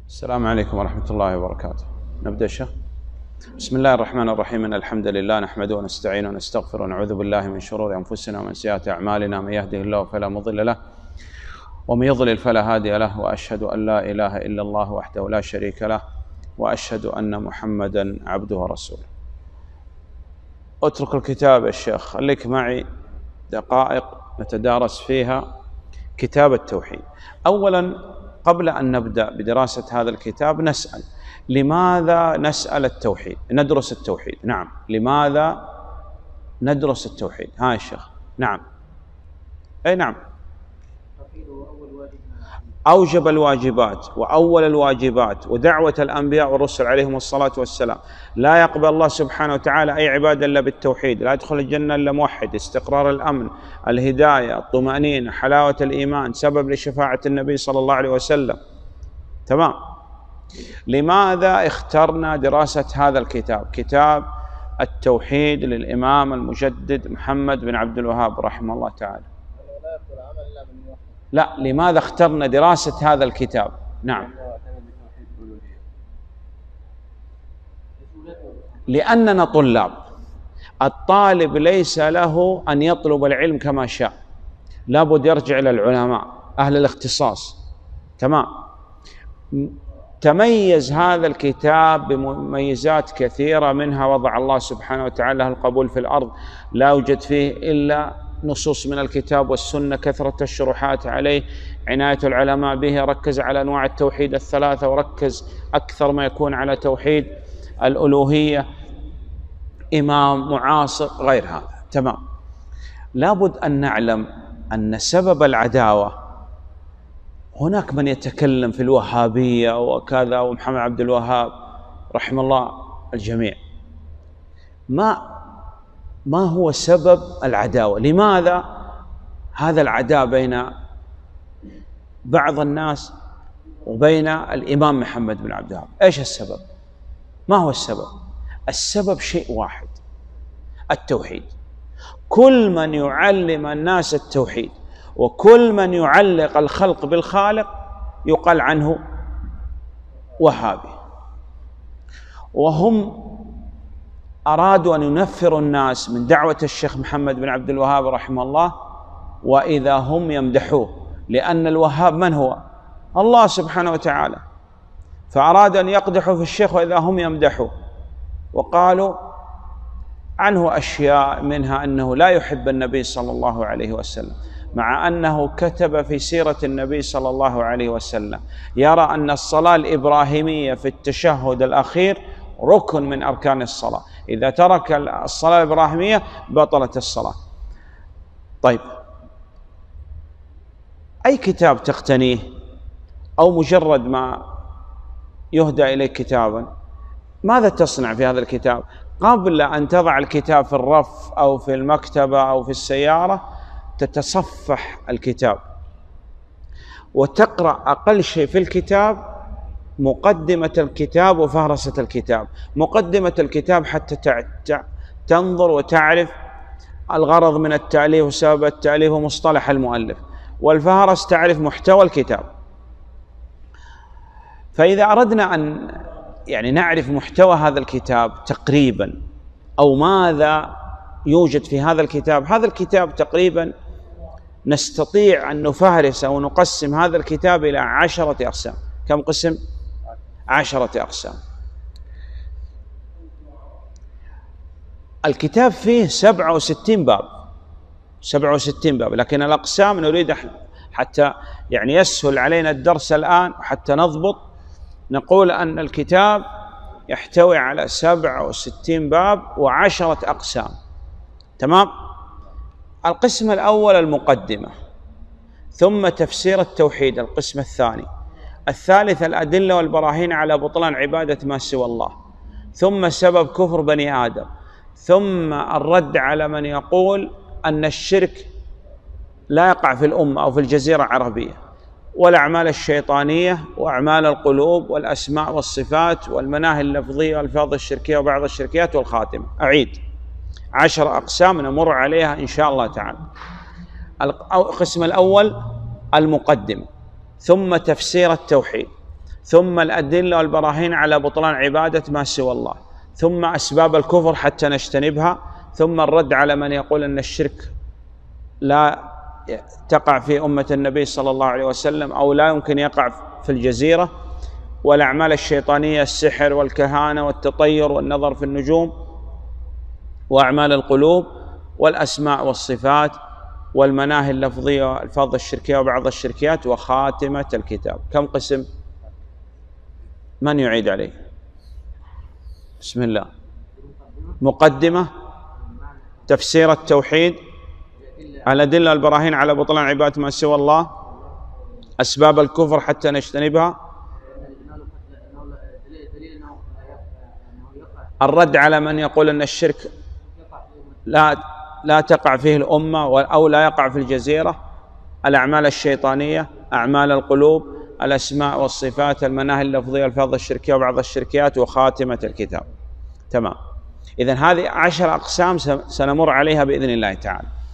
السلام عليكم ورحمة الله وبركاته. نبدأ شيخ. بسم الله الرحمن الرحيم. إن الحمد لله نحمده ونستعينه ونستغفره ونعوذ بالله من شرور أنفسنا ومن سيئات أعمالنا. من يهده الله فلا مضل له ومن يضلل فلا هادي له، وأشهد أن لا إله إلا الله وحده لا شريك له، وأشهد أن محمدا عبده ورسوله. اترك الكتاب يا شيخ، خليك معي دقائق نتدارس فيها كتاب التوحيد. أولا قبل أن نبدأ بدراسة هذا الكتاب نسأل: لماذا نسأل التوحيد؟ ندرس التوحيد. نعم، لماذا ندرس التوحيد؟ ها يا شيخ. نعم، أي نعم. أوجب الواجبات وأول الواجبات ودعوة الأنبياء والرسل عليهم الصلاة والسلام. لا يقبل الله سبحانه وتعالى أي عبادة إلا بالتوحيد. لا يدخل الجنة إلا موحد. استقرار الأمن، الهداية، الطمأنينة، حلاوة الإيمان، سبب لشفاعة النبي صلى الله عليه وسلم. تمام. لماذا اخترنا دراسة هذا الكتاب، كتاب التوحيد للإمام المجدد محمد بن عبد الوهاب رحمه الله تعالى؟ لا، لماذا اخترنا دراسة هذا الكتاب؟ نعم، لأننا طلاب. الطالب ليس له أن يطلب العلم كما شاء، لابد يرجع إلى العلماء أهل الاختصاص. تمام. تميز هذا الكتاب بمميزات كثيرة، منها وضع الله سبحانه وتعالى له القبول في الأرض، لا يوجد فيه إلا نصوص من الكتاب والسنة، كثرة الشروحات عليه، عناية العلماء به، ركز على أنواع التوحيد الثلاثة وركز أكثر ما يكون على توحيد الألوهية، إمام معاصر غير هذا. تمام. لابد أن نعلم أن سبب العداوة، هناك من يتكلم في الوهابية وكذا ومحمد عبد الوهاب رحمه الله الجميع. ما هو سبب العداوة؟ لماذا هذا العداء بين بعض الناس وبين الإمام محمد بن عبد الوهاب؟ إيش السبب؟ ما هو السبب؟ السبب شيء واحد: التوحيد. كل من يعلم الناس التوحيد وكل من يعلق الخلق بالخالق يقال عنه وهابي. وهم أرادوا أن ينفروا الناس من دعوة الشيخ محمد بن عبد الوهاب رحمه الله، وإذا هم يمدحوه، لأن الوهاب من هو؟ الله سبحانه وتعالى. فأرادوا أن يقدحوا في الشيخ وإذا هم يمدحوه، وقالوا عنه أشياء، منها أنه لا يحب النبي صلى الله عليه وسلم، مع أنه كتب في سيرة النبي صلى الله عليه وسلم يرى أن الصلاة الإبراهيمية في التشهد الأخير ركن من أركان الصلاة، إذا ترك الصلاة الإبراهيمية بطلت الصلاة. طيب، أي كتاب تقتنيه أو مجرد ما يهدى إليك كتابا، ماذا تصنع في هذا الكتاب؟ قبل أن تضع الكتاب في الرف أو في المكتبة أو في السيارة تتصفح الكتاب وتقرأ أقل شيء في الكتاب مقدمة الكتاب وفهرسة الكتاب. مقدمة الكتاب حتى تنظر وتعرف الغرض من التأليف وسبب التأليف ومصطلح المؤلف، والفهرس تعرف محتوى الكتاب. فإذا أردنا أن نعرف محتوى هذا الكتاب تقريبا، أو ماذا يوجد في هذا الكتاب، هذا الكتاب تقريبا نستطيع أن نفهرس أو نقسم هذا الكتاب إلى 10 أقسام. كم قسم؟ 10 أقسام. الكتاب فيه 67 باب، 67 باب، لكن الأقسام نريد حتى يسهل علينا الدرس الآن وحتى نضبط، نقول أن الكتاب يحتوي على 67 باب و10 أقسام. تمام. القسم الأول المقدمة، ثم تفسير التوحيد القسم الثاني، الثالث الأدلة والبراهين على بطلان عبادة ما سوى الله، ثم سبب كفر بني آدم، ثم الرد على من يقول أن الشرك لا يقع في الأمة أو في الجزيرة العربية، والأعمال الشيطانية وأعمال القلوب والأسماء والصفات والمناهي اللفظية والألفاظ الشركية وبعض الشركيات والخاتمة. أعيد: 10 أقسام نمر عليها إن شاء الله تعالى. القسم الأول المقدمة، ثم تفسير التوحيد، ثم الأدلة والبراهين على بطلان عبادة ما سوى الله، ثم أسباب الكفر حتى نجتنبها، ثم الرد على من يقول أن الشرك لا تقع في أمة النبي صلى الله عليه وسلم أو لا يمكن يقع في الجزيرة، والأعمال الشيطانية السحر والكهانة والتطير والنظر في النجوم، وأعمال القلوب والأسماء والصفات والمناهي اللفظية والألفاظ الشركية وبعض الشركيات، وخاتمة الكتاب. كم قسم؟ من يعيد عليه؟ بسم الله. مقدمة، تفسير التوحيد، الأدلة والبراهين على بطلان عبادة ما سوى الله، أسباب الكفر حتى نجتنبها، الرد على من يقول أن الشرك لا تقع فيه الأمة أو لا يقع في الجزيرة، الأعمال الشيطانية، أعمال القلوب، الأسماء والصفات، المناهي اللفظية والألفاظ الشركية وبعض الشركيات، وخاتمة الكتاب. تمام. إذن هذه 10 أقسام سنمر عليها بإذن الله تعالى.